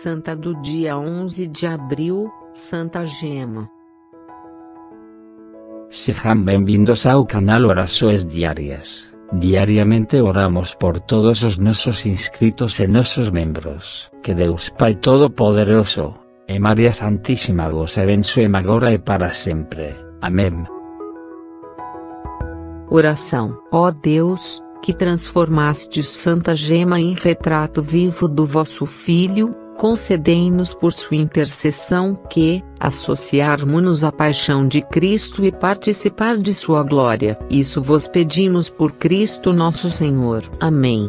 Santa do dia 11 de abril, Santa Gema. Sejam bem-vindos ao canal Orações Diárias. Diariamente oramos por todos os nossos inscritos e nossos membros. Que Deus Pai Todo-Poderoso, e Maria Santíssima vos abençoe agora e para sempre. Amém. Oração. Ó Deus, que transformastes Santa Gema em retrato vivo do vosso Filho, concedei-nos por sua intercessão que, associarmos-nos à paixão de Cristo e participar de sua glória. Isso vos pedimos por Cristo nosso Senhor. Amém.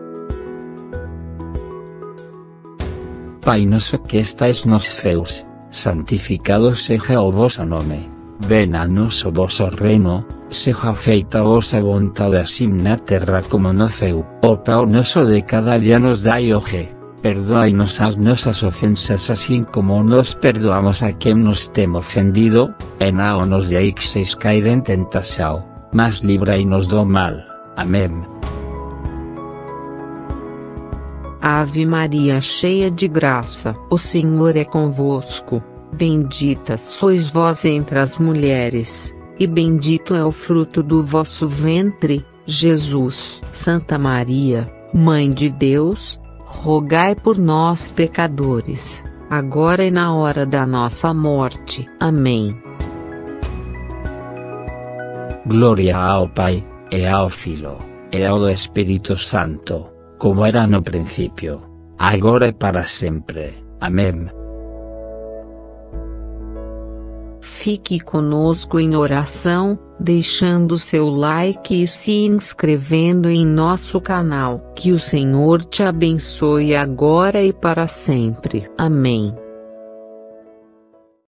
Pai nosso que estais nos céus, santificado seja o vosso nome. Venha a nós o vosso reino, seja feita a vossa vontade assim na terra como no céu. O pão nosso de cada dia nos dai hoje. Perdoai-nos as nossas ofensas assim como nos perdoamos a quem nos tem ofendido, e não nos deixeis cair em tentação, mas livrai-nos do mal. Amém. Ave Maria, cheia de graça, o Senhor é convosco. Bendita sois vós entre as mulheres, e bendito é o fruto do vosso ventre, Jesus. Santa Maria, Mãe de Deus, rogai por nós pecadores, agora e na hora da nossa morte. Amém. Glória ao Pai, e ao Filho, e ao Espírito Santo, como era no princípio, agora e para sempre. Amém. Fique conosco em oração, deixando seu like e se inscrevendo em nosso canal. Que o Senhor te abençoe agora e para sempre. Amém.